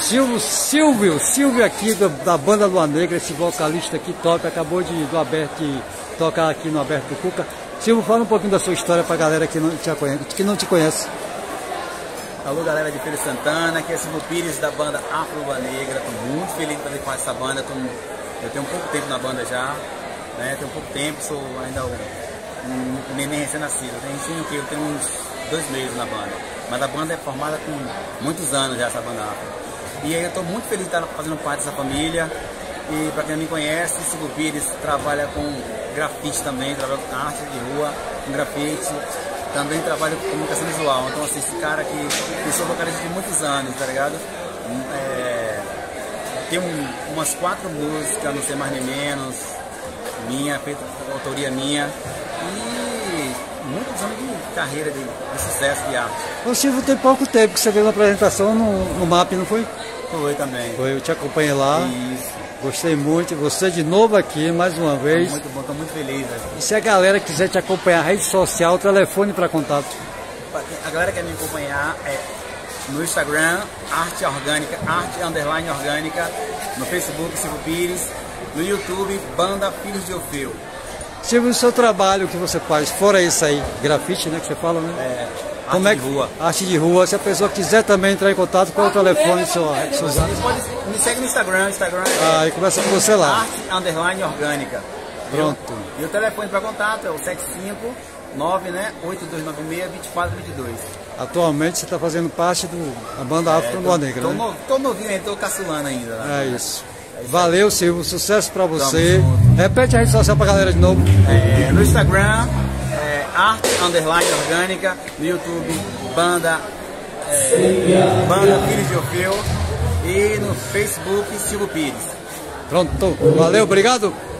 Silvio aqui da banda Lua Negra, esse vocalista aqui top, acabou de tocar aqui no Aberto do Cuca. Silvio, fala um pouquinho da sua história pra galera que não te conhece. Alô, galera de Feira de Santana, aqui é Silvio Pires da banda Afro Lua Negra. Estou muito feliz de fazer parte dessa banda. Eu tenho pouco tempo na banda já, né? Tenho pouco tempo, sou ainda um neném recém-nascido. Eu tenho uns 2 meses na banda, mas a banda é formada com muitos anos já, essa banda Afro. E aí eu estou muito feliz de estar fazendo parte dessa família. E para quem não me conhece, Silvio Pires trabalha com grafite também, trabalha com arte de rua, com grafite. Também trabalho com comunicação visual, então assim, esse cara que eu sou vocalista de muitos anos, tá ligado? Tem umas 4 músicas, não sei mais nem menos, feita autoria minha, e muitos anos de carreira, de sucesso, de arte. O Silvio tem pouco tempo que você veio na apresentação no MAP, não foi? Foi também. Foi, eu te acompanhei lá. Isso. Gostei muito, você de novo aqui, mais uma vez. Muito bom, estou muito feliz. Né? E se a galera quiser te acompanhar, rede social, telefone para contato? A galera quer me acompanhar no Instagram, arte _orgânica, no Facebook, Silvio Pires, no YouTube, Banda Filhos de Orfeu. Silvio, o seu trabalho que você faz, fora isso aí, grafite, né, que você fala, né? Arte de rua. Arte de rua. Se a pessoa quiser também entrar em contato, qual é o telefone? Me segue no Instagram. E começa com você lá. Arte _orgânica. Pronto. E o telefone para contato é o 759, né, 8296-2422. Atualmente você está fazendo parte da banda Afro Lua Negra, né? Tô novinho ainda, tô caçulando ainda. Né? É isso. Valeu, Silvio. Sucesso para você. Repete a rede social para a galera de novo. No Instagram, arte _orgânica, no YouTube, Banda Filhos de Orfeu, e no Facebook, Silvio Pires. Pronto. Valeu, obrigado.